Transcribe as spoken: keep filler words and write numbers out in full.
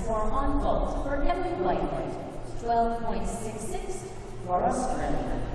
more on fault for every flight. twelve point six six for Australia.